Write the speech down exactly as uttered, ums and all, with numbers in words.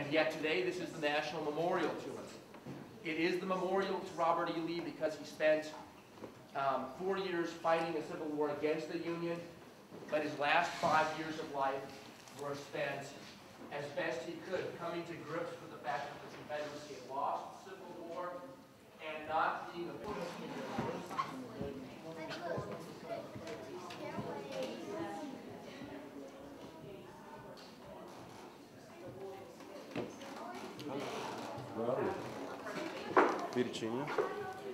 And yet today, this is the national memorial to him. It is the memorial to Robert E. Lee because he spent um, four years fighting a civil war against the Union, but his last five years of life were spent as best he could, coming to grips with the fact that the Confederacy had lost the Civil War and not being a Virginia.